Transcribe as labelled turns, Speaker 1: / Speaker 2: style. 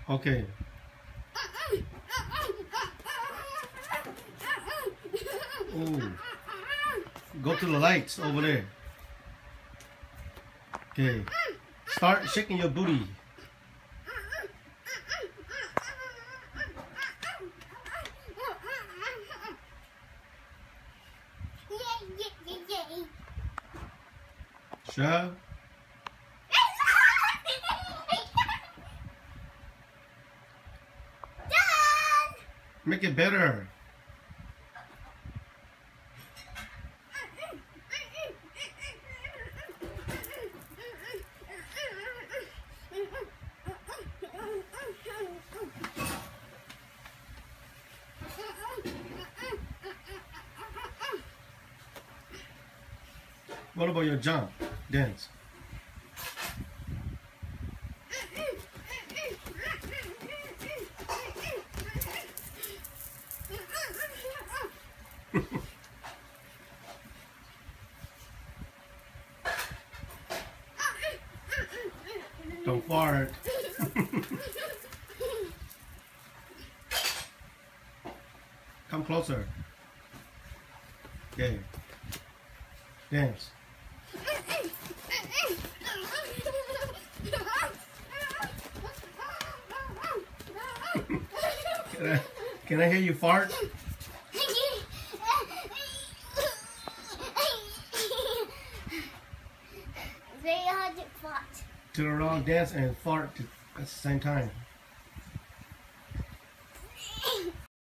Speaker 1: Okay. Ooh. Go to the lights over there. Okay. Start shaking your booty. Shove. Make it better. What about your jump dance? Don't fart. Come closer. Okay. Dance. Can I hear you fart?
Speaker 2: Very hard to fart.
Speaker 1: Turn around, dance, and fart at the same time.